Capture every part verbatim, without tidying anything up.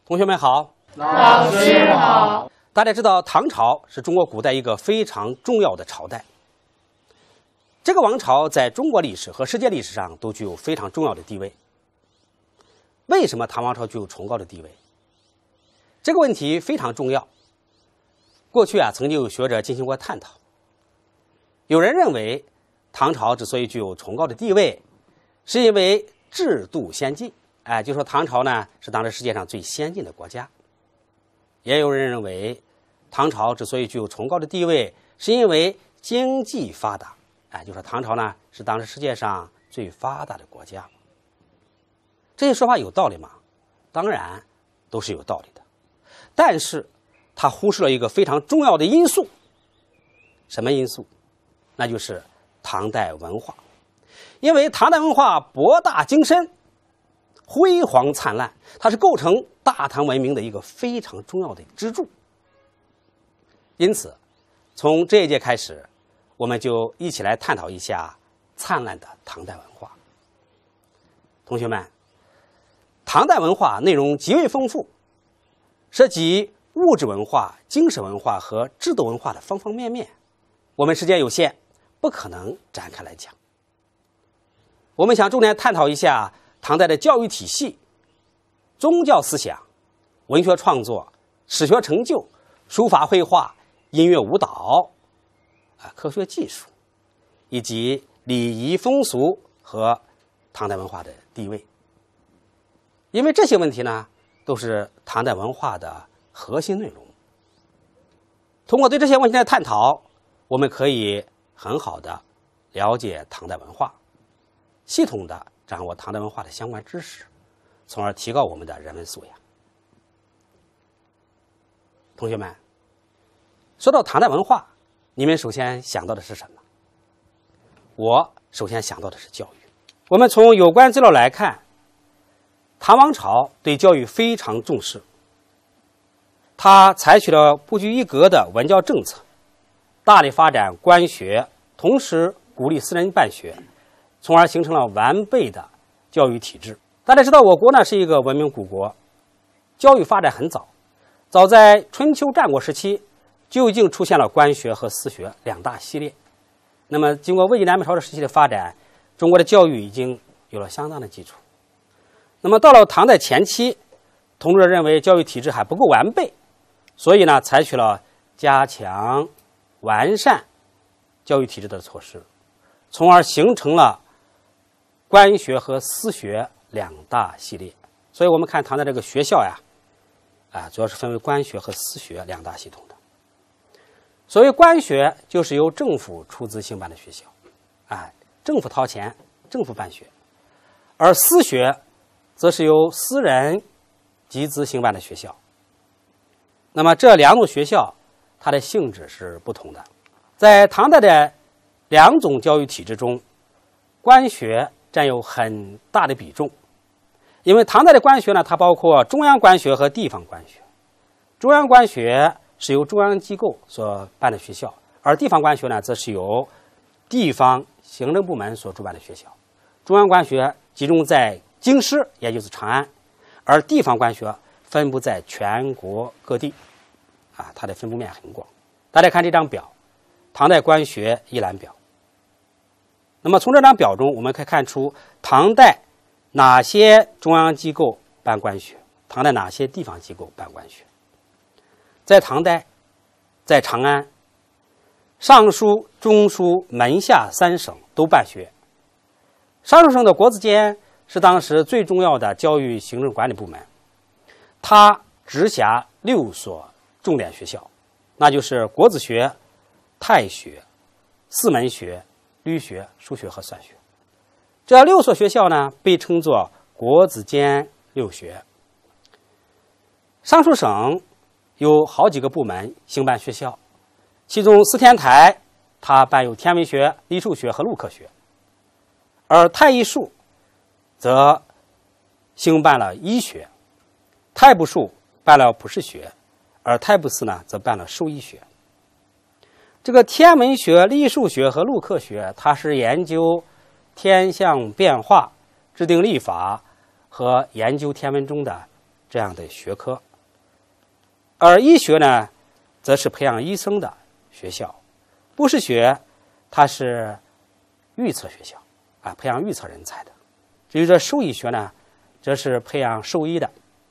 同学们好， 老师好。 大家知道，唐朝是中国古代一个非常重要的朝代。这个王朝在中国历史和世界历史上都具有非常重要的地位。为什么唐王朝具有崇高的地位？这个问题非常重要。过去啊，曾经有学者进行过探讨。有人认为，唐朝之所以具有崇高的地位，是因为制度先进。哎，就说唐朝呢是当时世界上最先进的国家。也有人认为，唐朝之所以具有崇高的地位，是因为经济发达。哎，就说唐朝呢是当时世界上最发达的国家。这些说法有道理吗？当然都是有道理的，但是他忽视了一个非常重要的因素。什么因素？那就是唐代文化。因为唐代文化博大精深，辉煌灿烂，它是构成大唐文明的一个非常重要的支柱。因此，从这一节开始，我们就一起来探讨一下灿烂的唐代文化。同学们，唐代文化内容极为丰富，涉及物质文化、精神文化和制度文化的方方面面。我们时间有限，不可能展开来讲。我们想重点探讨一下唐代的教育体系、宗教思想、文学创作、史学成就、书法绘画、音乐舞蹈、啊科学技术，以及礼仪风俗和唐代文化的地位。因为这些问题呢，都是唐代文化的核心内容。通过对这些问题的探讨，我们可以很好的了解唐代文化，系统的掌握唐代文化的相关知识，从而提高我们的人文素养。同学们，说到唐代文化，你们首先想到的是什么？我首先想到的是教育。我们从有关资料来看，唐王朝对教育非常重视，他采取了不拘一格的文教政策，大力发展官学，同时鼓励私人办学，从而形成了完备的教育体制。大家知道，我国呢是一个文明古国，教育发展很早，早在春秋战国时期就已经出现了官学和私学两大系列。那么经过魏晋南北朝的时期的发展，中国的教育已经有了相当的基础。那么到了唐代前期，同志认为教育体制还不够完备，所以呢采取了加强完善教育体制的措施，从而形成了官学和私学两大系列。所以我们看唐代这个学校呀，啊，主要是分为官学和私学两大系统的。所谓官学，就是由政府出资兴办的学校，啊，政府掏钱，政府办学；而私学，则是由私人集资兴办的学校。那么这两种学校，它的性质是不同的。在唐代的两种教育体制中，官学占有很大的比重。因为唐代的官学呢，它包括中央官学和地方官学。中央官学是由中央机构所办的学校，而地方官学呢，则是由地方行政部门所主办的学校。中央官学集中在京师，也就是长安，而地方官学分布在全国各地，啊，它的分布面很广。大家看这张表，唐代官学一览表。那么从这张表中，我们可以看出唐代哪些中央机构办官学，唐代哪些地方机构办官学。在唐代，在长安，尚书、中书、门下三省都办学。尚书省的国子监是当时最重要的教育行政管理部门，它直辖六所重点学校，那就是国子学、太学、四门学、律学、数学和算学。这六所学校呢，被称作国子监六学。尚书省有好几个部门兴办学校，其中司天台它办有天文学、历数学和陆科学，而太医术则兴办了医学，太部术办了卜筮学，而太部寺呢则办了兽医学。这个天文学、历数学和陆科学，它是研究天象变化、制定历法和研究天文中的这样的学科。而医学呢，则是培养医生的学校；布施学，它是预测学校啊，培养预测人才的。至于这兽医学呢，则是培养兽医的。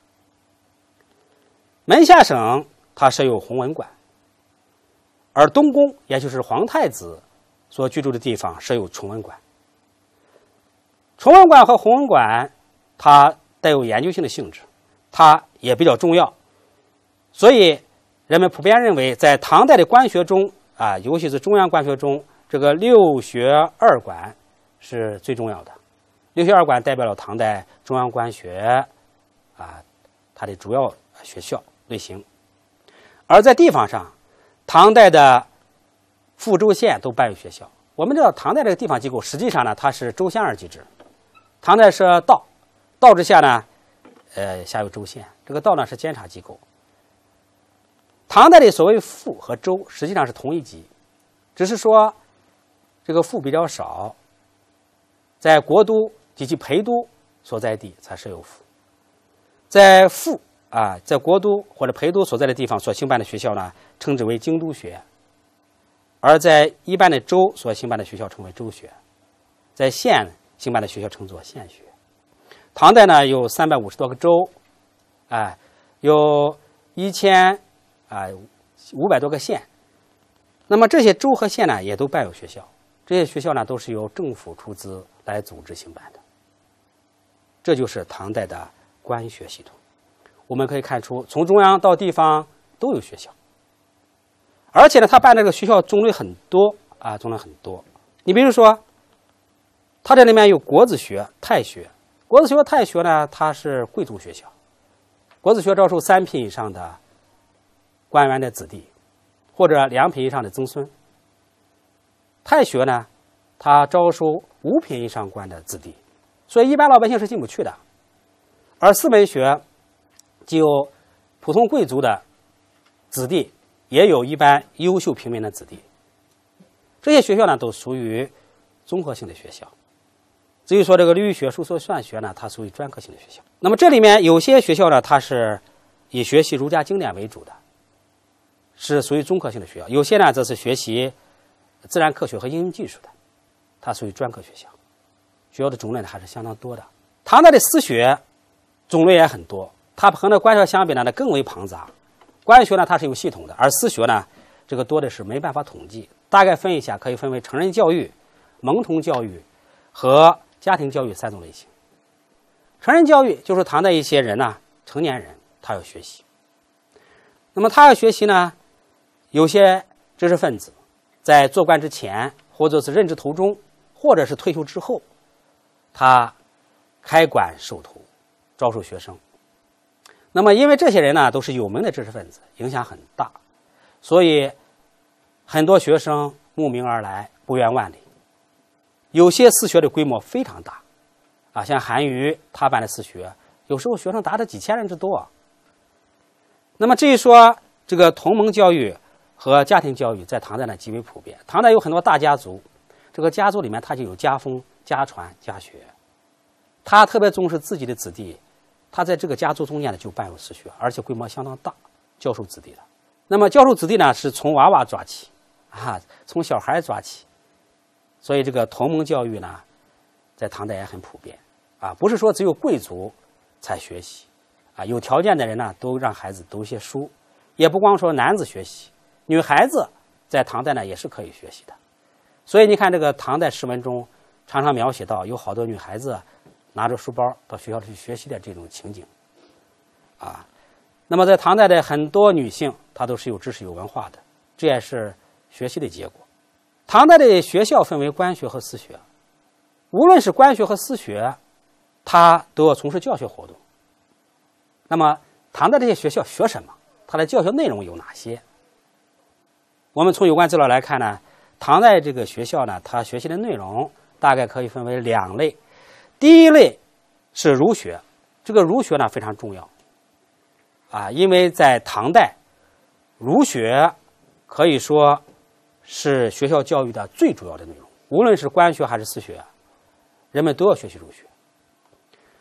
门下省它设有弘文馆，而东宫也就是皇太子所居住的地方设有崇文馆。崇文馆和弘文馆它带有研究性的性质，它也比较重要，所以人们普遍认为，在唐代的官学中啊，尤其是中央官学中，这个六学二馆是最重要的。六学二馆代表了唐代中央官学啊，它的主要学校类型。而在地方上，唐代的府州县都办有学校。我们知道，唐代这个地方机构实际上呢，它是州县二级制。唐代是道，道之下呢，呃，下有州县。这个道呢是监察机构。唐代的所谓府和州实际上是同一级，只是说这个府比较少，在国都及其陪都所在地才设有府。在府啊，在国都或者陪都所在的地方所兴办的学校呢，称之为京都学；而在一般的州所兴办的学校称为州学，在县兴办的学校称作县学。唐代呢有三百五十多个州，哎，有一千啊五百多个县。那么这些州和县呢，也都办有学校。这些学校呢，都是由政府出资来组织兴办的。这就是唐代的官学系统。我们可以看出，从中央到地方都有学校，而且呢，他办这个学校种类很多啊，种类很多。你比如说，它这里面有国子学、太学。国子学、太学呢，它是贵族学校。国子学招收三品以上的官员的子弟，或者两品以上的曾孙。太学呢，它招收五品以上官的子弟，所以一般老百姓是进不去的。而四门学，既有普通贵族的子弟，也有一般优秀平民的子弟。这些学校呢，都属于综合性的学校。至于说这个律学、数学、算学呢，它属于专科性的学校。那么这里面有些学校呢，它是以学习儒家经典为主的，是属于综合性的学校；有些呢，则是学习自然科学和应用技术的，它属于专科学校。学校的种类呢，还是相当多的。唐代的私学种类也很多，它和那官学相比呢，更为庞杂。官学呢，它是有系统的，而私学呢，这个多的是没办法统计。大概分一下，可以分为成人教育、蒙童教育和家庭教育三种类型。成人教育就是唐代一些人呢，成年人他要学习。那么他要学习呢，有些知识分子在做官之前，或者是任职途中，或者是退休之后，他开馆授徒，招收学生。那么因为这些人呢，都是有名的知识分子，影响很大，所以很多学生慕名而来，不远万里。有些私学的规模非常大啊，像韩愈他办的私学，有时候学生达到几千人之多。那么至于说这个同盟教育和家庭教育，在唐代呢极为普遍。唐代有很多大家族，这个家族里面他就有家风、家传、家学，他特别重视自己的子弟，他在这个家族中间呢就办有私学，而且规模相当大，教授子弟的。那么教授子弟呢，是从娃娃抓起啊，从小孩抓起。所以这个同盟教育呢，在唐代也很普遍啊，不是说只有贵族才学习啊，有条件的人呢都让孩子读些书，也不光说男子学习，女孩子在唐代呢也是可以学习的。所以你看这个唐代诗文中常常描写到有好多女孩子拿着书包到学校里去学习的这种情景啊。那么在唐代的很多女性，她都是有知识有文化的，这也是学习的结果。唐代的学校分为官学和私学，无论是官学和私学，它都要从事教学活动。那么唐代这些学校学什么？它的教学内容有哪些？我们从有关资料来看呢，唐代这个学校呢，它学习的内容大概可以分为两类。第一类是儒学，这个儒学呢非常重要啊，因为在唐代，儒学可以说是学校教育的最主要的内容，无论是官学还是私学，人们都要学习儒学。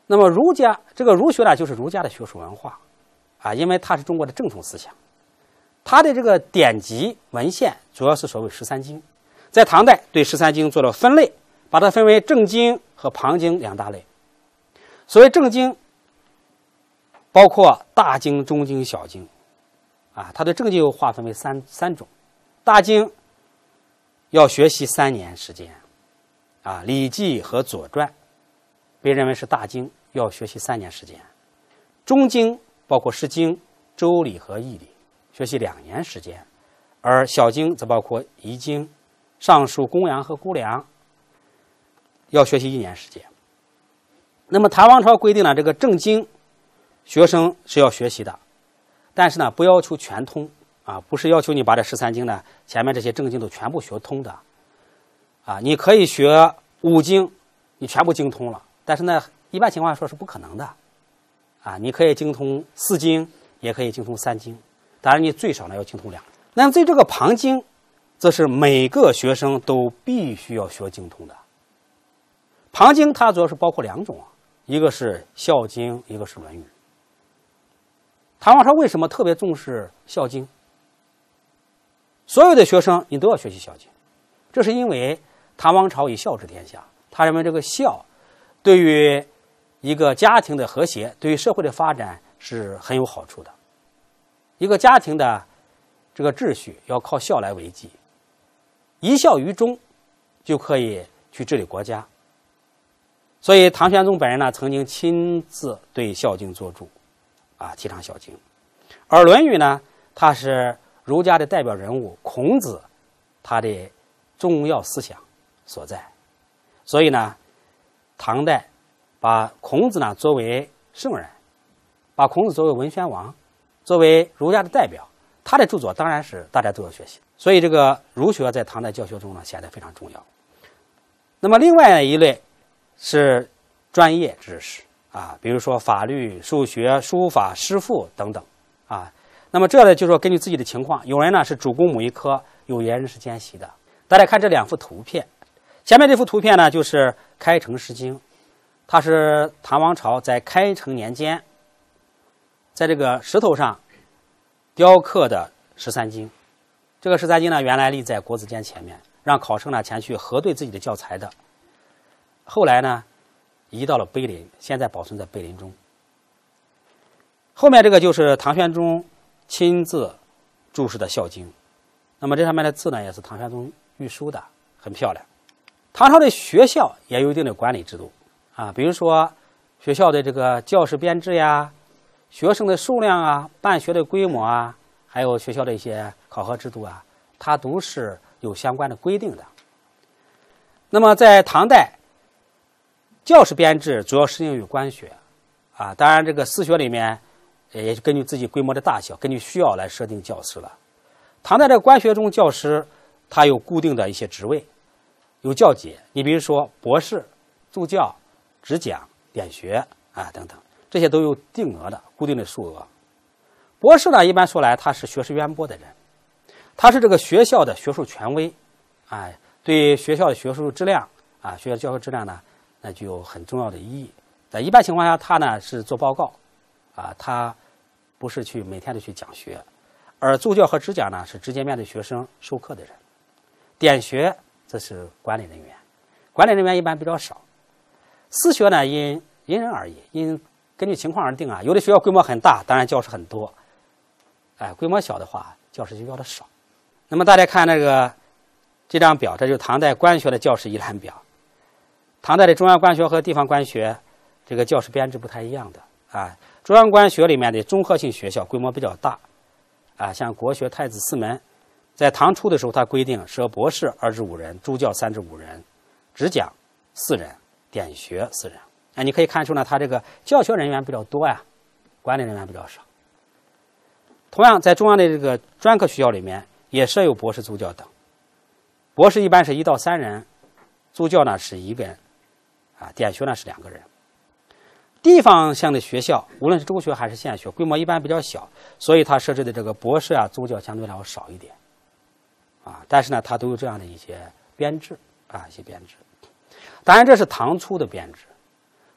那么儒家这个儒学呢，就是儒家的学术文化啊，因为它是中国的正统思想。它的这个典籍文献主要是所谓十三经，在唐代对十三经做了分类，把它分为正经和旁经两大类。所谓正经，包括大经、中经、小经，啊，它的正经又划分为三三种。大经要学习三年时间，啊，《礼记》和《左传》被认为是大经，要学习三年时间。中经包括《诗经》《周礼》和《易礼》，学习两年时间，而小经则包括《易经》《尚书》《公羊》和《估量》，要学习一年时间。那么唐王朝规定呢，这个正经学生是要学习的，但是呢，不要求全通啊，不是要求你把这十三经呢前面这些正经都全部学通的啊，你可以学五经，你全部精通了，但是呢，一般情况下说是不可能的啊，你可以精通四经，也可以精通三经。当然，你最少呢要精通两。那么在这个旁经，则是每个学生都必须要学精通的。旁经它主要是包括两种啊，一个是《孝经》，一个是《论语》。唐王朝为什么特别重视《孝经》？所有的学生你都要学习《孝经》，这是因为唐王朝以孝治天下，他认为这个孝对于一个家庭的和谐，对于社会的发展是很有好处的。一个家庭的这个秩序要靠孝来维系，一孝于中就可以去治理国家。所以唐玄宗本人呢，曾经亲自对《孝经》作注，啊，提倡《孝经》。而《论语》呢，它是儒家的代表人物孔子他的重要思想所在。所以呢，唐代把孔子呢作为圣人，把孔子作为文宣王，作为儒家的代表，他的著作当然是大家都要学习。所以这个儒学在唐代教学中呢显得非常重要。那么另外一类是专业知识啊，比如说法律、数学、书法、诗赋等等啊。那么这呢，就是说根据自己的情况，有人呢是主攻某一科，有些人是兼习的。大家看这两幅图片，前面这幅图片呢就是开成诗经，它是唐王朝在开成年间，在这个石头上雕刻的十三经。这个十三经呢，原来立在国子监前面，让考生呢前去核对自己的教材的。后来呢，移到了碑林，现在保存在碑林中。后面这个就是唐玄宗亲自注释的《孝经》，那么这上面的字呢，也是唐玄宗御书的，很漂亮。唐朝的学校也有一定的管理制度啊，比如说学校的这个教师编制呀、学生的数量啊、办学的规模啊，还有学校的一些考核制度啊，它都是有相关的规定的。那么在唐代，教师编制主要适应于官学啊，当然这个私学里面也根据自己规模的大小，根据需要来设定教师了。唐代这个官学中，教师他有固定的一些职位，有教阶，你比如说博士、助教、执讲、点学啊等等，这些都有定额的固定的数额。博士呢，一般说来他是学识渊博的人，他是这个学校的学术权威，哎，对学校的学术质量啊，学校教学质量呢，那就有很重要的意义。在一般情况下，他呢是做报告啊，他不是去每天都去讲学，而助教和执讲呢是直接面对学生授课的人，点学这是管理人员，管理人员一般比较少。私学呢因因人而异，因根据情况而定啊。有的学校规模很大，当然教师很多，哎，规模小的话，教师就要的少。那么大家看那个这张表，这就是唐代官学的教师一览表。唐代的中央官学和地方官学，这个教师编制不太一样的啊。中央官学里面的综合性学校规模比较大啊，像国学、太子四门，在唐初的时候，它规定设博士二至五人，助教三至五人，执讲四人，点学四人。啊，你可以看出呢，它这个教学人员比较多呀，管理人员比较少。同样，在中央的这个专科学校里面，也设有博士、助教等。博士一般是一到三人，助教呢是一个人，啊，点学呢是两个人。地方性的学校，无论是州学还是县学，规模一般比较小，所以它设置的这个博士啊、助教相对来说少一点，啊，但是呢，它都有这样的一些编制啊，一些编制。当然，这是唐初的编制。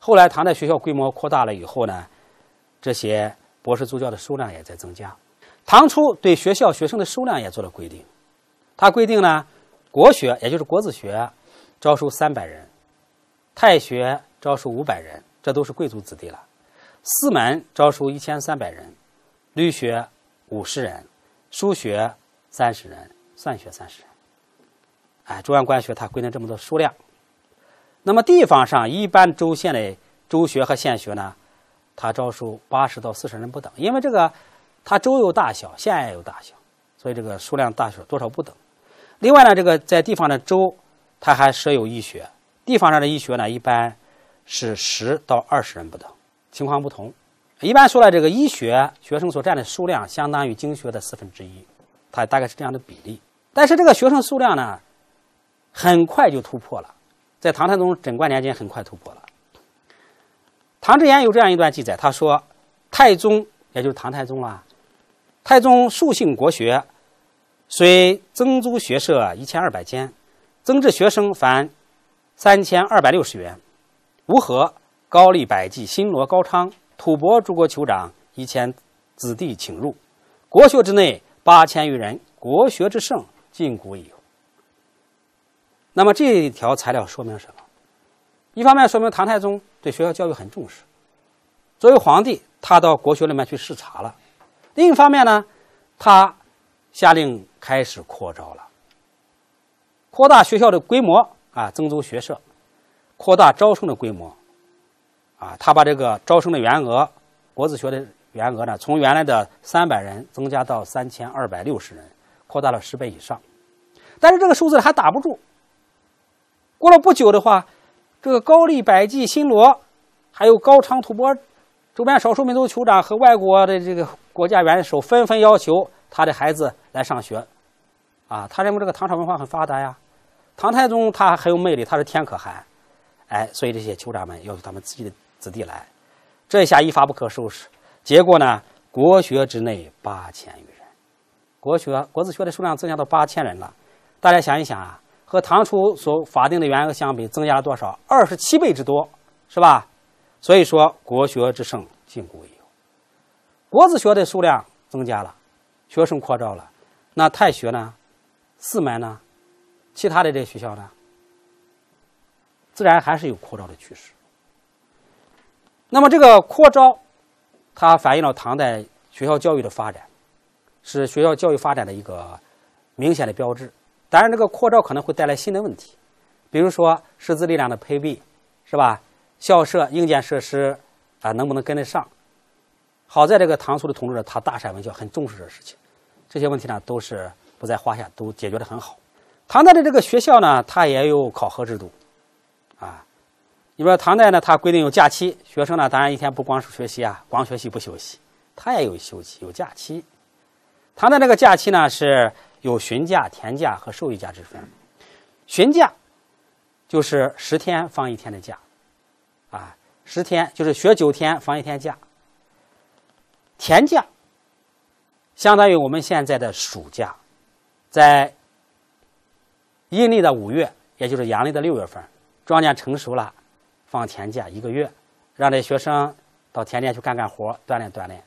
后来唐代学校规模扩大了以后呢，这些博士助教的数量也在增加。唐初对学校学生的数量也做了规定，他规定呢，国学也就是国子学招收三百人，太学招收五百人，这都是贵族子弟了。四门招收一千三百人，律学五十人，书学三十人，算学三十人。哎，中央官学它规定这么多数量。那么地方上一般州县的州学和县学呢，它招收八十到四十人不等，因为这个它州有大小，县也有大小，所以这个数量大小多少不等。另外呢，这个在地方的州，它还设有医学，地方上的医学呢，一般是十到二十人不等，情况不同。一般说来，这个医学学生所占的数量相当于经学的四分之一，它大概是这样的比例。但是这个学生数量呢，很快就突破了，在唐太宗贞观年间很快突破了。唐志言有这样一段记载，他说：“太宗，也就是唐太宗啦，太宗素性国学，虽增租学社一千二百间，增置学生凡三千二百六十员。吴和、高丽、百济、新罗、高昌、吐蕃诸国酋长一千子弟请入，国学之内八千余人，国学之盛，近古已有。”那么这一条材料说明什么？一方面说明唐太宗对学校教育很重视，作为皇帝，他到国学里面去视察了；另一方面呢，他下令开始扩招了，扩大学校的规模啊，增租学社，扩大招生的规模啊，他把这个招生的员额，国子学的员额呢，从原来的三百人增加到三千二百六十人，扩大了十倍以上。但是这个数字还打不住。过了不久的话，这个高丽、百济、新罗，还有高昌、吐蕃周边少数民族酋长和外国的这个国家元首纷纷要求他的孩子来上学，啊，他认为这个唐朝文化很发达呀，唐太宗他很有魅力，他是天可汗，哎，所以这些酋长们要求他们自己的子弟来，这一下一发不可收拾。结果呢，国学之内八千余人，国学国子学的数量增加到八千人了。大家想一想啊，和唐初所法定的员额相比，增加了多少？二十七倍之多，是吧？所以说，国学之盛，近古已有。国子学的数量增加了，学生扩招了，那太学呢？四门呢？其他的这些学校呢？自然还是有扩招的趋势。那么这个扩招，它反映了唐代学校教育的发展，是学校教育发展的一个明显的标志。当然，这个扩招可能会带来新的问题，比如说师资力量的配备，是吧？校舍硬件设施啊，能不能跟得上？好在这个唐肃的统治者，他大善文教，很重视这事情，这些问题呢都是不在话下，都解决得很好。唐代的这个学校呢，它也有考核制度，啊，你说唐代呢，它规定有假期，学生呢当然一天不光是学习啊，光学习不休息，他也有休息，有假期。唐代这个假期呢是有旬假、田假和授予假之分。旬假就是十天放一天的假，啊，十天就是学九天放一天假。田假相当于我们现在的暑假，在阴历的五月，也就是阳历的六月份，庄稼成熟了，放田假一个月，让这学生到田间去干干活，锻炼锻炼。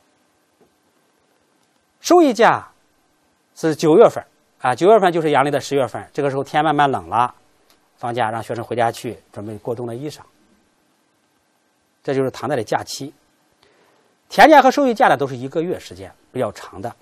授予假是九月份啊，九月份就是阳历的十月份，这个时候天慢慢冷了，放假让学生回家去准备过冬的衣裳。这就是唐代的假期。田假和授予假呢都是一个月时间，比较长的。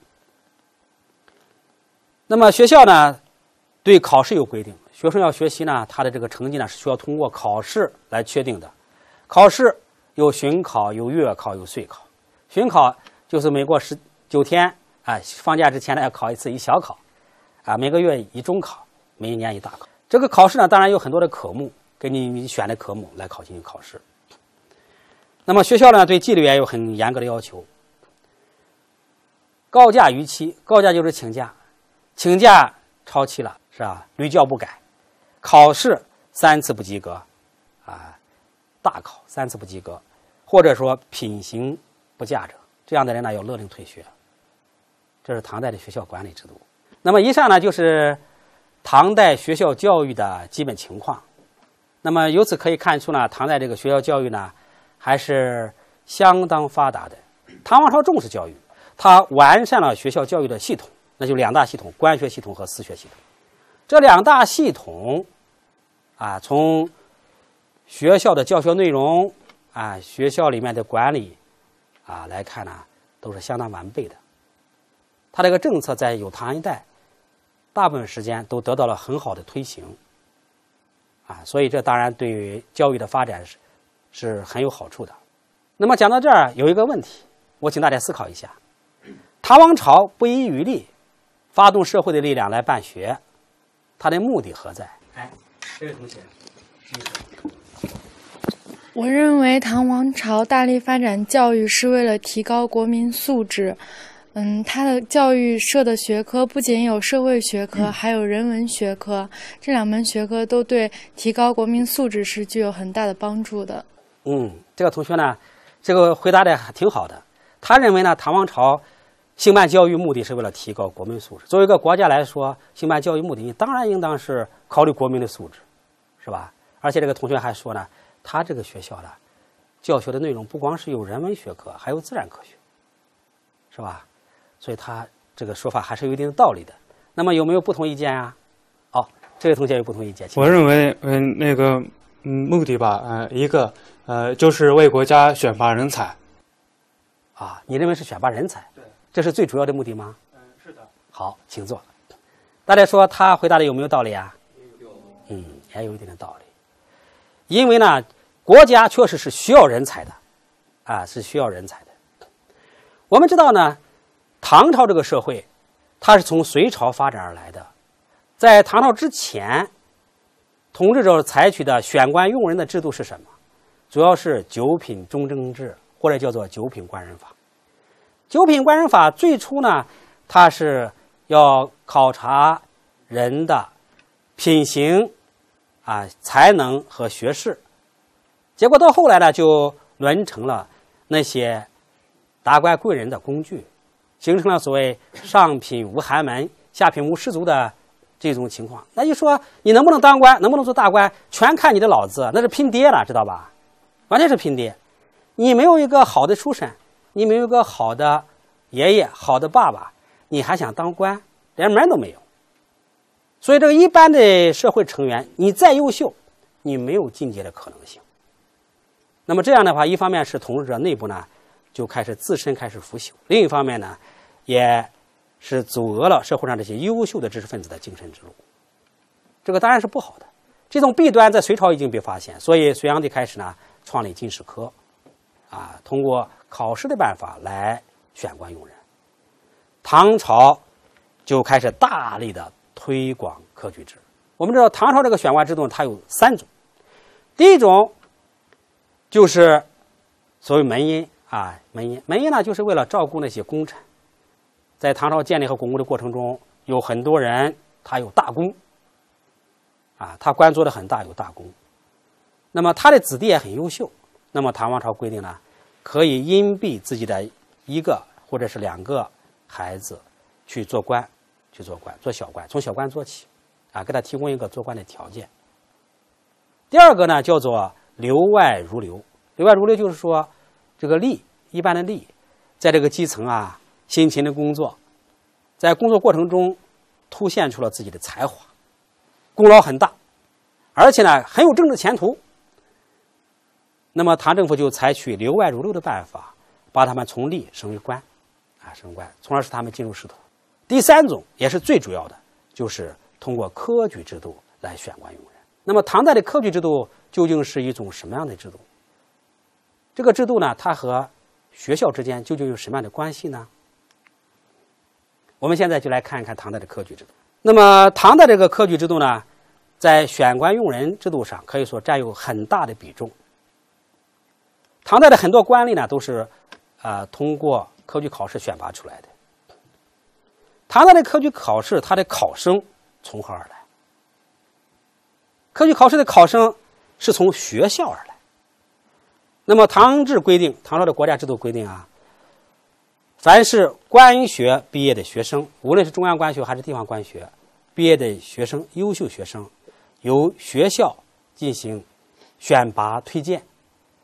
那么学校呢对考试有规定，学生要学习呢，他的这个成绩呢是需要通过考试来确定的。考试有旬考、有月考、有岁考。旬考就是每过十九天啊，放假之前呢要考一次一小考，啊，每个月一中考，每一年一大考。这个考试呢，当然有很多的科目，根据你选的科目来考进行考试。那么学校呢对纪律也有很严格的要求。告假逾期，告假就是请假，请假超期了是吧？屡教不改，考试三次不及格，啊，大考三次不及格，或者说品行不佳者，这样的人呢要勒令退学。这是唐代的学校管理制度。那么以上呢就是唐代学校教育的基本情况。那么由此可以看出呢，唐代这个学校教育呢， 还是相当发达的。唐王朝重视教育，它完善了学校教育的系统，那就两大系统：官学系统和私学系统。这两大系统啊，从学校的教学内容啊，学校里面的管理啊来看呢，都是相当完备的。它这个政策在有唐一代，大部分时间都得到了很好的推行啊，所以这当然对于教育的发展是是很有好处的。那么讲到这儿，有一个问题，我请大家思考一下：唐王朝不遗余力发动社会的力量来办学，它的目的何在？哎，这位同学， 我认为唐王朝大力发展教育是为了提高国民素质。嗯，它的教育设的学科不仅有社会学科，还有人文学科，这两门学科都对提高国民素质是具有很大的帮助的。 嗯，这个同学呢，这个回答的挺好的。他认为呢，唐王朝兴办教育目的是为了提高国民素质。作为一个国家来说，兴办教育目的当然应当是考虑国民的素质，是吧？而且这个同学还说呢，他这个学校呢，教学的内容不光是有人文学科，还有自然科学，是吧？所以他这个说法还是有一定的道理的。那么有没有不同意见啊？哦，这位同学有不同意见。 我认为，嗯，那个，嗯，目的吧，呃，一个，呃，就是为国家选拔人才。 啊，你认为是选拔人才？ 对， 这是最主要的目的吗？ 嗯，是的。 好，请坐。大家说他回答的有没有道理啊？有。嗯，也有一定的道理。因为呢，国家确实是需要人才的，啊，是需要人才的。我们知道呢，唐朝这个社会，它是从隋朝发展而来的。在唐朝之前，统治者采取的选官用人的制度是什么？主要是九品中正制，或者叫做九品官人法。九品官人法最初呢，它是要考察人的品行啊、才能和学识，结果到后来呢，就沦成了那些达官贵人的工具，形成了所谓上品无寒门，下品无士族的这种情况。那就说你能不能当官，能不能做大官，全看你的脑子，那是拼爹了，知道吧？完全是拼爹。你没有一个好的出身，你没有一个好的爷爷、好的爸爸，你还想当官，连门都没有。所以这个一般的社会成员，你再优秀，你没有进阶的可能性。那么这样的话，一方面是统治者内部呢就开始自身开始腐朽，另一方面呢，也是阻遏了社会上这些优秀的知识分子的晋升之路。这个当然是不好的。这种弊端在隋朝已经被发现，所以隋炀帝开始呢创立进士科，啊，通过考试的办法来选官用人。唐朝就开始大力的推广科举制。我们知道唐朝这个选官制度它有三种，第一种就是所谓门荫啊，门荫门荫呢就是为了照顾那些功臣。在唐朝建立和巩固的过程中，有很多人他有大功啊，他官做得很大，有大功。那么他的子弟也很优秀，那么唐王朝规定呢，可以荫庇自己的一个或者是两个孩子去做官，去做官，做小官，从小官做起，啊，给他提供一个做官的条件。第二个呢，叫做留外如流。留外如流就是说，这个吏，一般的吏，在这个基层啊，辛勤的工作，在工作过程中凸显出了自己的才华，功劳很大，而且呢很有政治前途。那么唐政府就采取留外如流的办法，把他们从吏升为官，啊，升官，从而使他们进入仕途。第三种也是最主要的，就是通过科举制度来选官用人。那么唐代的科举制度究竟是一种什么样的制度？这个制度呢，它和学校之间究竟有什么样的关系呢？我们现在就来看一看唐代的科举制度。那么唐代这个科举制度呢，在选官用人制度上可以说占有很大的比重。唐代的很多官吏呢，都是呃通过科举考试选拔出来的。唐代的科举考试，它的考生从何而来？科举考试的考生是从学校而来。那么唐制规定，唐朝的国家制度规定啊，凡是官学毕业的学生，无论是中央官学还是地方官学毕业的学生，优秀学生由学校进行选拔推荐。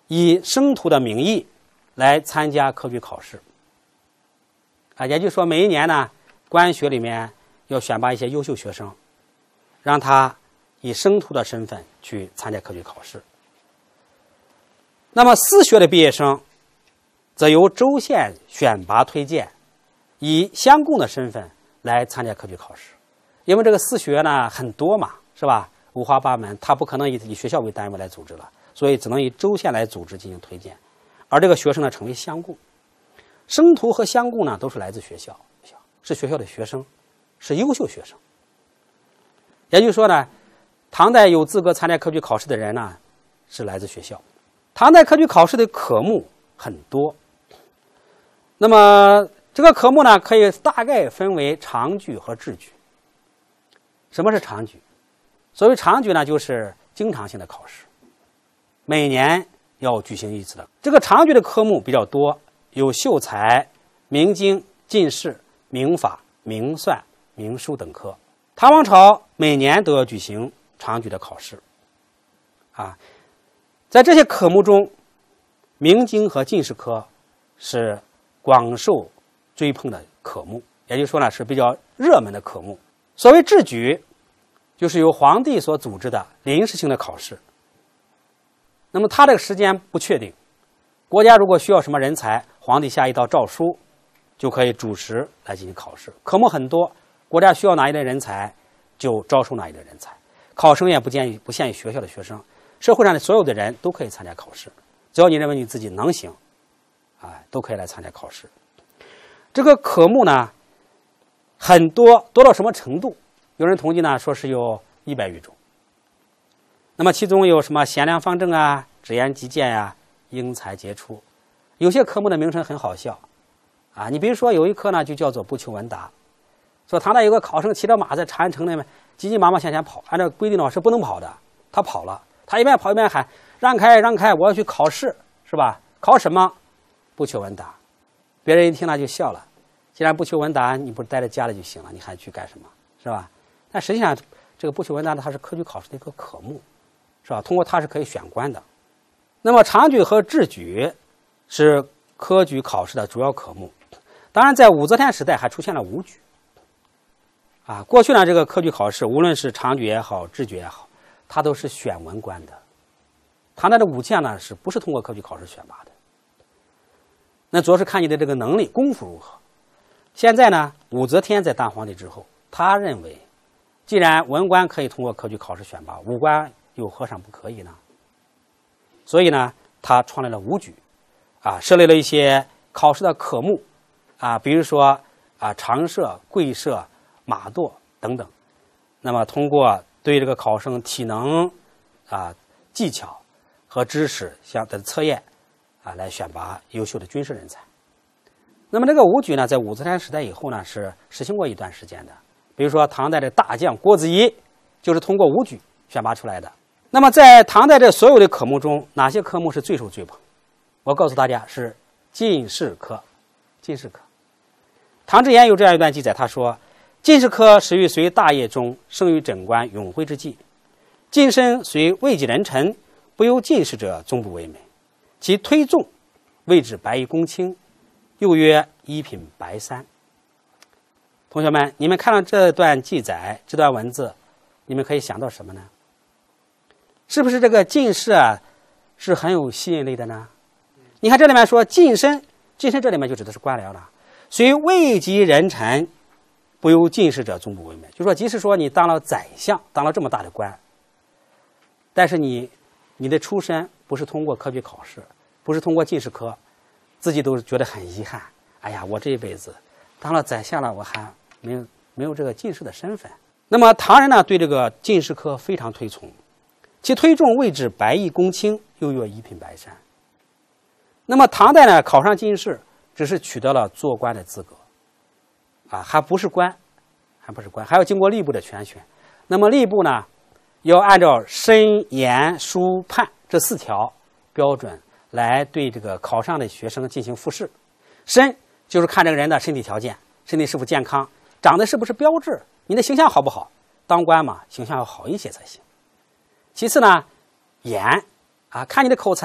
以生徒的名义来参加科举考试。啊，也就是说，每一年呢，官学里面要选拔一些优秀学生，让他以生徒的身份去参加科举考试。那么私学的毕业生，则由州县选拔推荐，以乡贡的身份来参加科举考试。因为这个私学呢很多嘛，是吧？五花八门，他不可能以以学校为单位来组织了，所以只能以州县来组织进行推荐。而这个学生呢，成为乡贡。生徒和乡贡呢，都是来自学校，是学校的学生，是优秀学生。也就是说呢，唐代有资格参加科举考试的人呢，是来自学校。唐代科举考试的科目很多，那么这个科目呢，可以大概分为常举和制举。什么是常举？所谓常举呢，就是经常性的考试，每年要举行一次的。这个常举的科目比较多，有秀才、明经、进士、明法、明算、明书等科。唐王朝每年都要举行常举的考试，啊，在这些科目中，明经和进士科是广受追捧的科目，也就是说呢，是比较热门的科目。所谓制举，就是由皇帝所组织的临时性的考试。那么它这个时间不确定，国家如果需要什么人才，皇帝下一道诏书，就可以主持来进行考试。科目很多，国家需要哪一类人才，就招收哪一类人才。考生也不限于不限于学校的学生，社会上的所有的人都可以参加考试，只要你认为你自己能行，哎，都可以来参加考试。这个科目呢，很多，多到什么程度？有人统计呢，说是有一百余种。那么其中有什么贤良方正啊、直言极谏呀、英才杰出。有些科目的名称很好笑啊，你比如说有一科呢就叫做不求闻答，说唐代有个考生骑着马在长安城那边急急忙忙向前跑，按照规定的话是不能跑的，他跑了，他一边跑一边喊让开让开，我要去考试，是吧？考什么？不求闻答。别人一听他就笑了，既然不求闻答，你不是待在家里就行了，你还去干什么，是吧？但实际上这个不求闻答它是科举考试的一个科目，是吧？通过它是可以选官的。那么常举和制举是科举考试的主要科目。当然在武则天时代还出现了武举啊。过去呢，这个科举考试无论是常举也好，制举也好，它都是选文官的。唐代的武将呢，是不是通过科举考试选拔的？那主要是看你的这个能力功夫如何。现在呢，武则天在当皇帝之后，他认为既然文官可以通过科举考试选拔，武官又何尝不可以呢？所以呢，他创立了武举，啊，设立了一些考试的科目，啊，比如说啊常设、跪射、马垛等等。那么通过对这个考生体能、啊技巧和知识相的测验，啊，来选拔优秀的军事人才。那么这个武举呢，在武则天时代以后呢，是实行过一段时间的。比如说唐代的大将郭子仪，就是通过武举选拔出来的。那么在唐代这所有的科目中，哪些科目是最受追捧？我告诉大家是进士科。进士科，唐之言有这样一段记载，他说：“进士科始于隋大业中，生于枕官永徽之际。进身随位极人臣，不由进士者，终不为美。其推重，谓之白衣公卿，又曰一品白衫。”同学们，你们看到这段记载，这段文字，你们可以想到什么呢？是不是这个进士啊，是很有吸引力的呢？你看这里面说晋升，晋升这里面就指的是官僚了。虽位极人臣，不由进士者，终不为美。就说即使说你当了宰相，当了这么大的官，但是你你的出身不是通过科举考试，不是通过进士科，自己都觉得很遗憾。哎呀，我这一辈子当了宰相了，我还没有没有这个进士的身份。那么唐人呢，对这个进士科非常推崇，其推重谓之白衣公卿，又曰一品白衫。那么唐代呢，考上进士只是取得了做官的资格，啊，还不是官，还不是官，还要经过吏部的全选。那么吏部呢，要按照申、言、书、判这四条标准来对这个考上的学生进行复试。申就是看这个人的身体条件，身体是否健康，长得是不是标致，你的形象好不好？当官嘛，形象要好一些才行。其次呢，言啊，看你的口才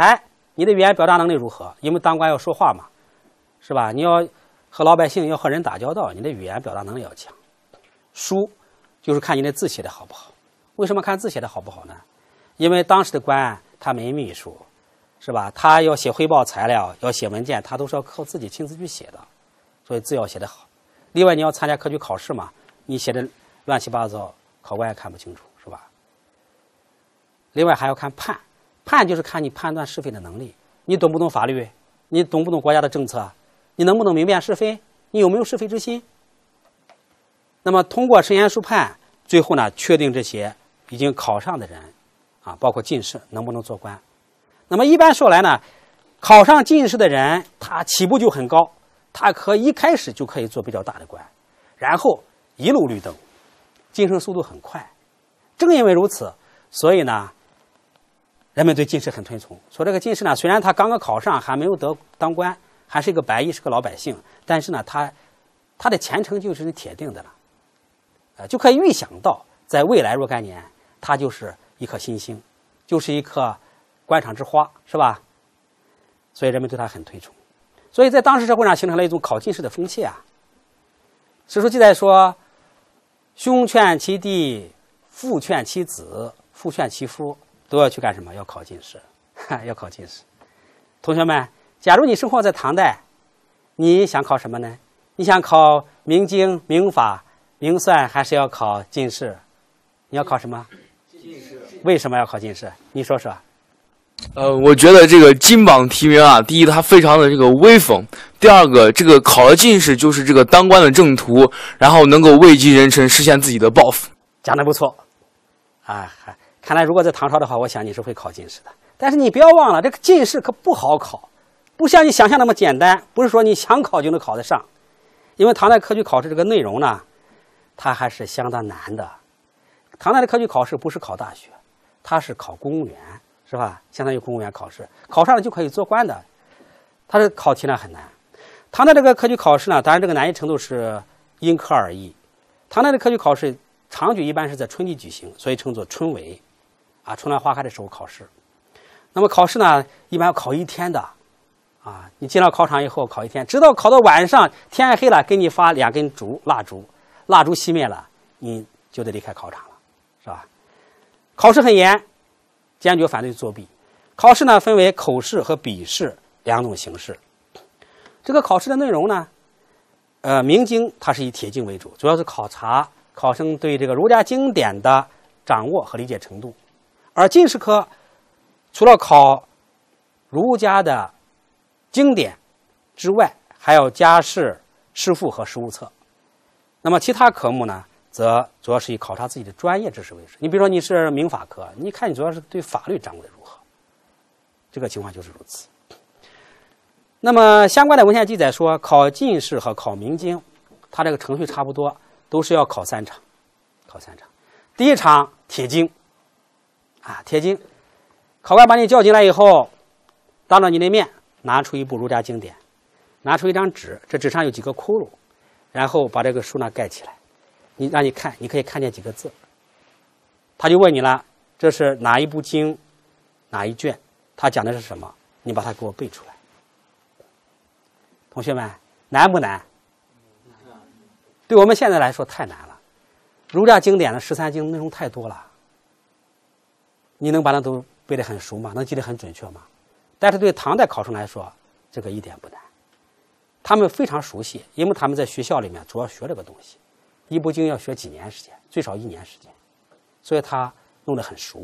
你的语言表达能力如何？因为当官要说话嘛，是吧？你要和老百姓要和人打交道，你的语言表达能力要强。书就是看你的字写的好不好。为什么看字写的好不好呢？因为当时的官他没秘书，是吧？他要写汇报材料，要写文件，他都是要靠自己亲自去写的，所以字要写得好。另外你要参加科举考试嘛，你写的乱七八糟，考官也看不清楚，是吧？另外还要看判，判就是看你判断是非的能力，你懂不懂法律？你懂不懂国家的政策？你能不能明辨是非？你有没有是非之心？那么通过审言书判，最后呢，确定这些已经考上的人啊，包括进士能不能做官。那么一般说来呢，考上进士的人他起步就很高，他可一开始就可以做比较大的官，然后一路绿灯，晋升速度很快。正因为如此，所以呢人们对进士很推崇，说这个进士呢，虽然他刚刚考上，还没有得当官，还是一个白衣，是个老百姓，但是呢他他的前程就是铁定的了，呃，就可以预想到在未来若干年他就是一颗新星，就是一颗官场之花，是吧？所以人们对他很推崇，所以在当时社会上形成了一种考进士的风气啊。史书记载说，兄劝其弟，父劝其子，父劝其夫，都要去干什么？要考进士，要考进士。同学们，假如你生活在唐代，你想考什么呢？你想考明经、明法、明算，还是要考进士？你要考什么？进士。为什么要考进士？你说说。 呃，我觉得这个金榜题名啊，第一，它非常的这个威风；第二个，这个考了进士就是这个当官的正途，然后能够位极人臣，实现自己的抱负。 讲得不错，啊，看来如果在唐朝的话，我想你是会考进士的。但是你不要忘了，这个进士可不好考，不像你想象那么简单，不是说你想考就能考得上。因为唐代科举考试这个内容呢，它还是相当难的。唐代的科举考试不是考大学，它是考公务员，是吧？相当于公务员考试，考上了就可以做官的。它的考题呢很难。唐代这个科举考试呢，当然这个难易程度是因科而异。唐代的科举考试常举一般是在春季举行，所以称作春闱，啊，春暖花开的时候考试。那么考试呢，一般要考一天的，啊，你进了考场以后考一天，直到考到晚上天黑了，给你发两根烛蜡烛，蜡烛熄灭了，你就得离开考场了，是吧？考试很严，坚决反对作弊。考试呢分为口试和笔试两种形式。这个考试的内容呢，呃，明经它是以铁经为主，主要是考察考生对这个儒家经典的掌握和理解程度。而进士科除了考儒家的经典之外，还要加试诗赋和实务册。那么其他科目呢，则主要是以考察自己的专业知识为主。你比如说你是民法科，你看你主要是对法律掌握的如何，这个情况就是如此。那么相关的文献记载说，考进士和考明经，它这个程序差不多，都是要考三场，考三场。第一场铁经，啊，铁经，考官把你叫进来以后，当着你的面拿出一部儒家经典，拿出一张纸，这纸上有几个窟窿，然后把这个书呢盖起来，你让你看，你可以看见几个字。他就问你了，这是哪一部经，哪一卷，他讲的是什么？你把它给我背出来。同学们，难不难？对我们现在来说太难了。儒家经典的十三经内容太多了，你能把它都背得很熟吗？能记得很准确吗？但是对唐代考生来说，这个一点不难。他们非常熟悉，因为他们在学校里面主要学这个东西，一部经要学几年时间，最少一年时间，所以他弄得很熟。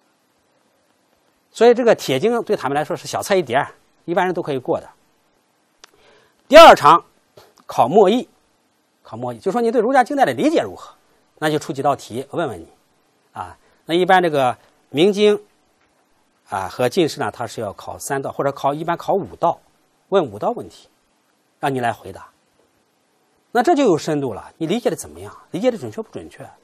所以这个铁经对他们来说是小菜一碟，一般人都可以过的。第二场考默译，考默译就说你对儒家经典的理解如何，那就出几道题问问你啊。那一般这个明经啊和进士呢，它是要考三道，或者考一般考五道，问五道问题，让你来回答。那这就有深度了，你理解的怎么样？理解的准确不准确？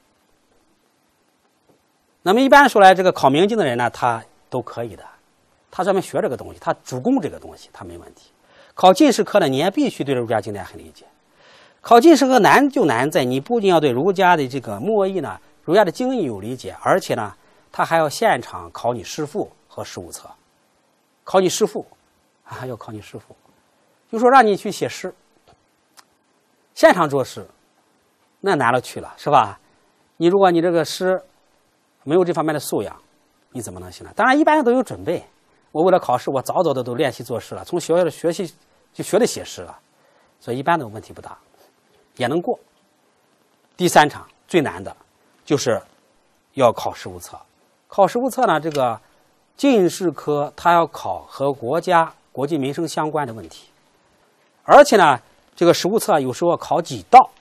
那么一般说来，这个考明经的人呢，他都可以的，他专门学这个东西，他主攻这个东西，他没问题。考进士科呢，你也必须对儒家经典很理解。考进士科难就难在，你不仅要对儒家的这个默译呢，儒家的经义有理解，而且呢，他还要现场考你诗赋和实务册。 考你师傅啊，要考你师傅，就说让你去写诗，现场作诗，那难了去了，是吧？你如果你这个诗没有这方面的素养，你怎么能行呢？当然，一般人都有准备。我为了考试，我早早的都练习作诗了，从小小的学习就学的写诗了，所以一般的问题不大，也能过。第三场最难的，就是要考实务册。考实务册呢，这个进士科它要考和国家国计民生相关的问题，而且呢，这个实务册有时候要考几道，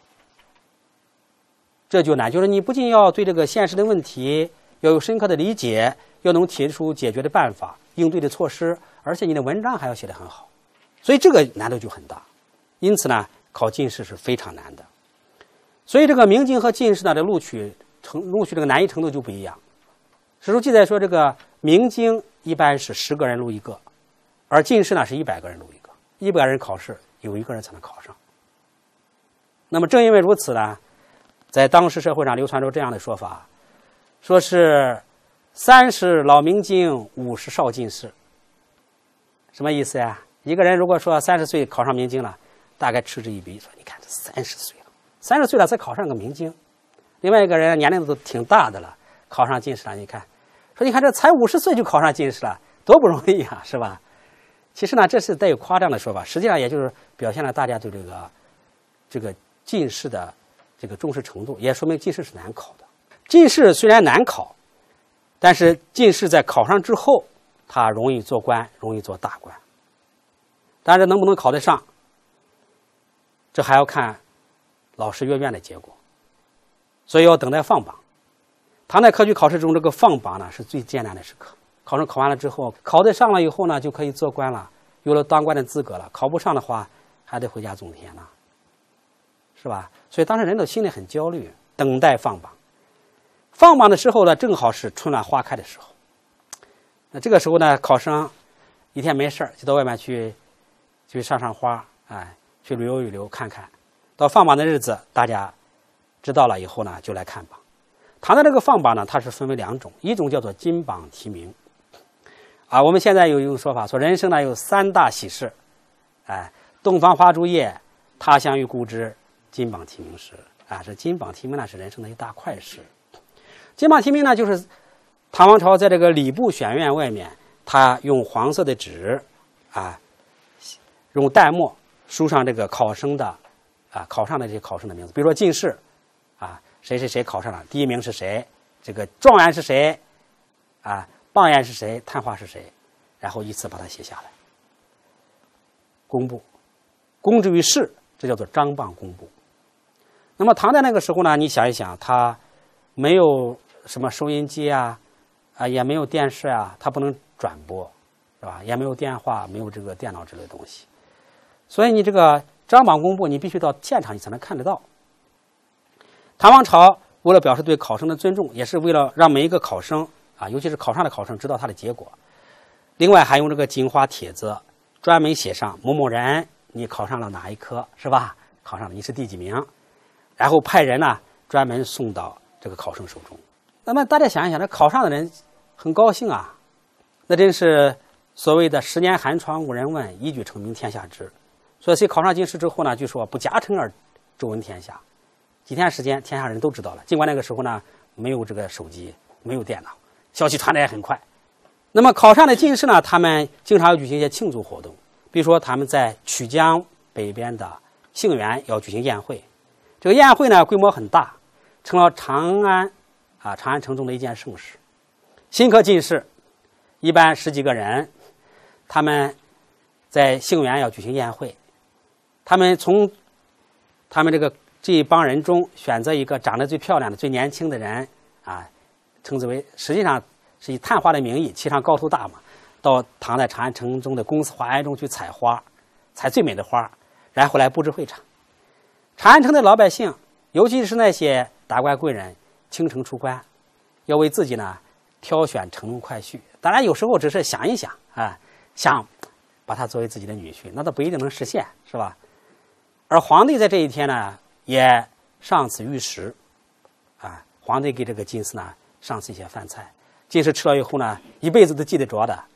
这就难，就是你不仅要对这个现实的问题要有深刻的理解，要能提出解决的办法、应对的措施，而且你的文章还要写得很好，所以这个难度就很大。因此呢，考进士是非常难的。所以这个明经和进士呢的录取程录取这个难易程度就不一样。史书记载说，这个明经一般是十个人录一个，而进士呢是一百个人录一个，一百人考试有一个人才能考上。那么正因为如此呢，在当时社会上流传着这样的说法，说是三十老明经，五十少进士。什么意思呀？一个人如果说三十岁考上明经了，大概嗤之以鼻，说你看这三十岁了，三十岁了才考上个明经。另外一个人年龄都挺大的了，考上进士了，你看，说你看这才五十岁就考上进士了，多不容易啊，是吧？其实呢，这是带有夸张的说法，实际上也就是表现了大家对这个这个进士的这个重视程度，也说明进士是难考的。进士虽然难考，但是进士在考上之后，他容易做官，容易做大官。但是能不能考得上，这还要看老师阅卷的结果，所以要等待放榜。唐代科举考试中，这个放榜呢是最艰难的时刻。考生考完了之后，考得上了以后呢，就可以做官了，有了当官的资格了。考不上的话，还得回家种田呢，是吧？所以当时人都心里很焦虑，等待放榜。放榜的时候呢，正好是春暖花开的时候。那这个时候呢，考生一天没事就到外面去去上上花，哎，去旅游旅游看看。到放榜的日子，大家知道了以后呢，就来看榜。唐代这个放榜呢，它是分为两种，一种叫做金榜题名。啊，我们现在有一种说法，说人生呢有三大喜事，哎，洞房花烛夜，他乡遇故知，金榜题名时。啊，这金榜题名呢是人生的一大快事。金榜题名呢，就是唐王朝在这个礼部选院外面，他用黄色的纸，啊，用淡墨书上这个考生的，啊，考上的这些考生的名字，比如说进士，啊，谁谁谁考上了，第一名是谁，这个状元是谁，啊，榜眼是谁，探花是谁，然后依次把它写下来，公布，公之于世，这叫做张榜公布。那么唐代那个时候呢，你想一想，他没有什么收音机啊，啊，也没有电视啊，它不能转播，是吧？也没有电话，没有这个电脑之类的东西，所以你这个张榜公布，你必须到现场你才能看得到。唐王朝为了表示对考生的尊重，也是为了让每一个考生啊，尤其是考上的考生知道他的结果，另外还用这个金花帖子专门写上某某人你考上了哪一科，是吧？考上了你是第几名，然后派人呢专门送到这个考生手中。那么大家想一想，这考上的人很高兴啊，那真是所谓的十年寒窗无人问，一举成名天下知。所以谁考上进士之后呢，据说不加成而周闻天下，几天时间天下人都知道了。尽管那个时候呢没有这个手机，没有电脑，消息传得也很快。那么考上的进士呢，他们经常要举行一些庆祝活动，比如说他们在曲江北边的杏园要举行宴会，这个宴会呢规模很大，成了长安啊长安城中的一件盛事。新科进士一般十几个人，他们在杏园要举行宴会，他们从他们这个这一帮人中选择一个长得最漂亮的、最年轻的人啊，称之为，实际上是以探花的名义，骑上高头大马，到唐代长安城中的公司花园中去采花，采最美的花，然后来布置会场。长安城的老百姓，尤其是那些达官贵人，倾城出关，要为自己呢挑选乘龙快婿。当然有时候只是想一想啊，想把他作为自己的女婿，那倒不一定能实现，是吧？而皇帝在这一天呢也上此御食啊，皇帝给这个进士呢上此一些饭菜，进士吃了以后呢一辈子都记得着的。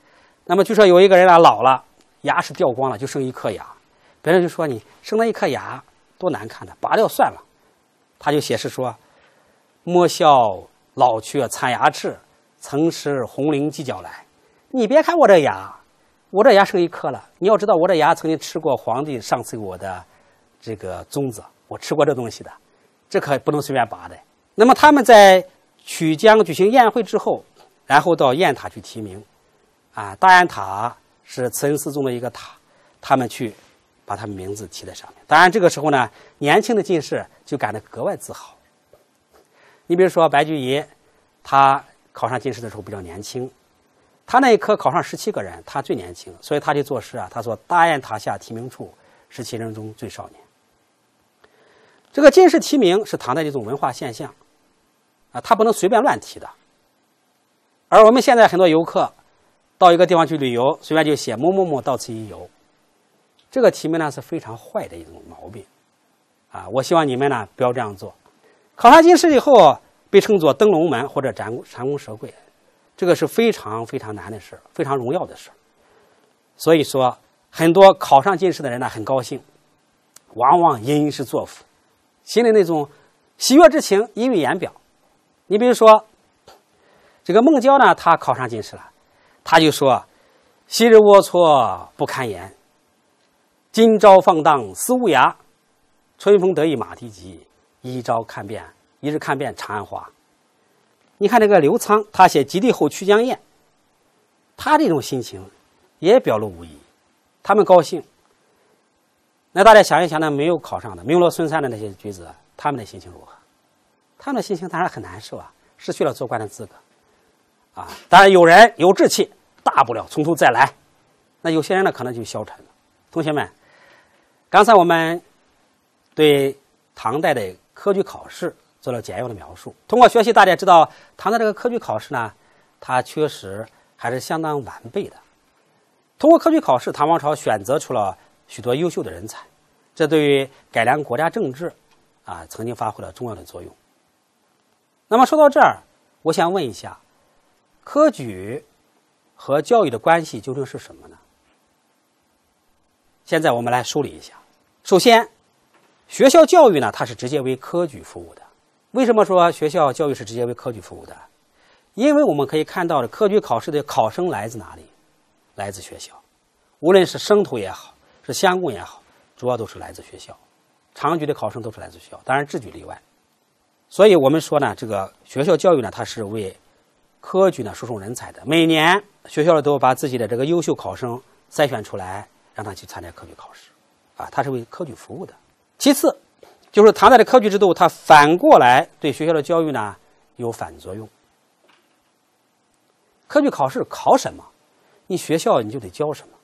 那么据说有一个人啊老了，牙齿掉光了，就剩一颗牙，别人就说你生了一颗牙多难看的，拔掉算了。他就写诗说：“莫笑老去残牙齿，曾使红绫犄角来。”你别看我这牙，我这牙剩一颗了。你要知道，我这牙曾经吃过皇帝上赐给我的这个粽子，我吃过这东西的，这可不能随便拔的。那么他们在曲江举行宴会之后，然后到雁塔去提名，啊，大雁塔是慈恩寺中的一个塔，他们去把他们名字提在上面。当然，这个时候呢，年轻的进士就感到格外自豪。你比如说白居易，他考上进士的时候比较年轻。他那一科考上十七个人，他最年轻，所以他就作诗啊。他说：“大雁塔下提名处，十七人中最少年。”这个进士提名是唐代的一种文化现象啊，他不能随便乱提的。而我们现在很多游客到一个地方去旅游，随便就写某某某到此一游，这个提名呢是非常坏的一种毛病啊。我希望你们呢不要这样做。考上进士以后，被称作登龙门或者蟾蟾宫蛇柜。这个是非常非常难的事，非常荣耀的事。所以说，很多考上进士的人呢，很高兴，往往吟诗作赋，心里那种喜悦之情溢于言表。你比如说，这个孟郊呢，他考上进士了，他就说：“昔日龌龊不堪言，今朝放荡思无涯。春风得意马蹄疾，一朝看遍一日看遍长安花。”你看这个刘仓，他写《及第后曲江宴》，他这种心情也表露无遗。他们高兴。那大家想一想，那没有考上的、名落孙山的那些举子，他们的心情如何？他们的心情当然很难受啊，失去了做官的资格啊。当然有人有志气，大不了从头再来。那有些人呢，可能就消沉了。同学们，刚才我们对唐代的科举考试做了简要的描述。通过学习，大家知道唐代这个科举考试呢，它确实还是相当完备的。通过科举考试，唐王朝选择出了许多优秀的人才，这对于改良国家政治啊，曾经发挥了重要的作用。那么说到这儿，我想问一下，科举和教育的关系究竟是什么呢？现在我们来梳理一下。首先，学校教育呢，它是直接为科举服务的。为什么说学校教育是直接为科举服务的？因为我们可以看到的科举考试的考生来自哪里？来自学校。无论是生徒也好，是乡公也好，主要都是来自学校。常举的考生都是来自学校，当然制举例外。所以我们说呢，这个学校教育呢，它是为科举呢输送人才的。每年学校都把自己的这个优秀考生筛选出来，让他去参加科举考试，啊，它是为科举服务的。其次，就是唐代的科举制度，它反过来对学校的教育呢有反作用。科举考试考什么，你学校你就得教什么。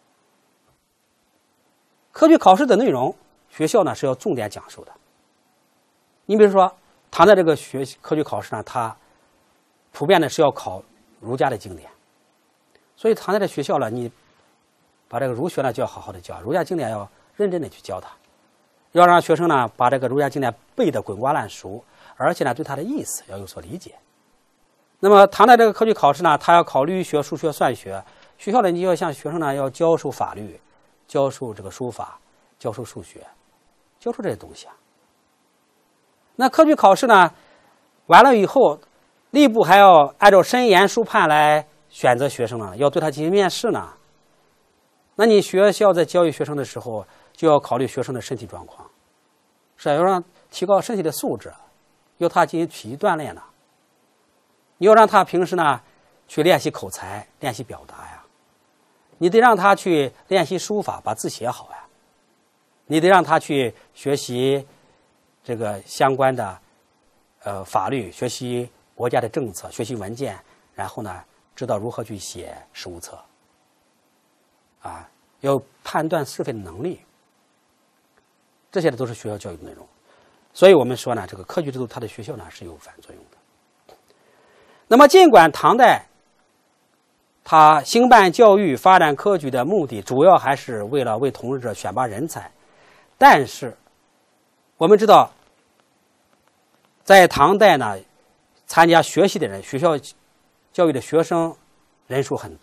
科举考试的内容，学校呢是要重点讲授的。你比如说，唐代这个学科举考试呢，它普遍的是要考儒家的经典，所以唐代的学校呢，你把这个儒学呢就要好好的教，儒家经典要认真的去教它。要让学生呢把这个儒家经典背得滚瓜烂熟，而且呢对它的意思要有所理解。那么唐代这个科举考试呢，它要考律学、数学、算学，学校呢你要向学生呢要教授法律，教授这个书法，教授数学，教授这些东西啊。那科举考试呢完了以后，吏部还要按照申言书判来选择学生呢，要对他进行面试呢。那你学校在教育学生的时候，就要考虑学生的身体状况，是要让提高身体的素质，要他进行体育锻炼呢。你要让他平时呢去练习口才，练习表达呀。你得让他去练习书法，把字写好呀。你得让他去学习这个相关的呃法律，学习国家的政策，学习文件，然后呢知道如何去写实务册，啊，有判断是非的能力。这些都是学校教育的内容。所以我们说呢，这个科举制度它的学校呢是有反作用的。那么尽管唐代它兴办教育、发展科举的目的主要还是为了为统治者选拔人才，但是我们知道在唐代呢，参加学习的人，学校教育的学生人数很多，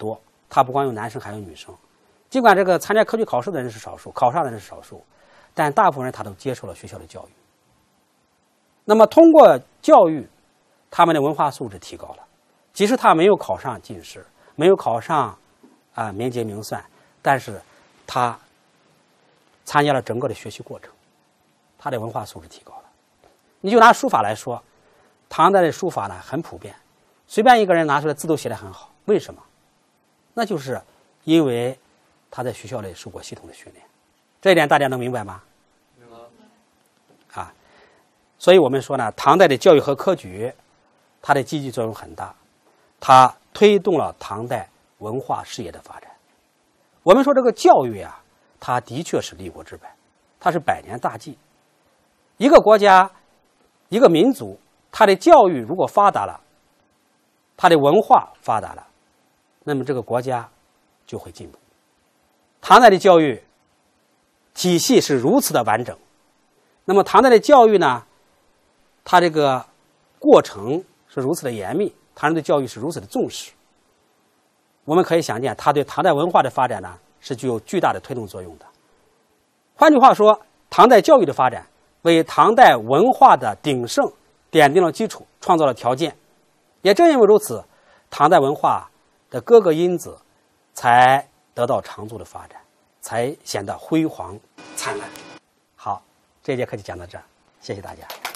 它不光有男生，还有女生。尽管这个参加科举考试的人是少数，考上的人是少数，但大部分人他都接受了学校的教育。那么通过教育，他们的文化素质提高了。即使他没有考上进士，没有考上啊、呃、名节名算，但是他参加了整个的学习过程，他的文化素质提高了。你就拿书法来说，唐代的书法呢很普遍，随便一个人拿出来字都写得很好。为什么？那就是因为他在学校里受过系统的训练。这一点大家能明白吗？明白。啊，所以我们说呢，唐代的教育和科举，它的积极作用很大，它推动了唐代文化事业的发展。我们说这个教育啊，它的确是立国之本，它是百年大计。一个国家，一个民族，它的教育如果发达了，它的文化发达了，那么这个国家就会进步。唐代的教育体系是如此的完整，那么唐代的教育呢，它这个过程是如此的严密，唐人对教育是如此的重视。我们可以想见，它对唐代文化的发展呢，是具有巨大的推动作用的。换句话说，唐代教育的发展为唐代文化的鼎盛奠定了基础，创造了条件。也正因为如此，唐代文化的各个因子才得到长足的发展，才显得辉煌灿烂。好，这节课就讲到这儿，谢谢大家。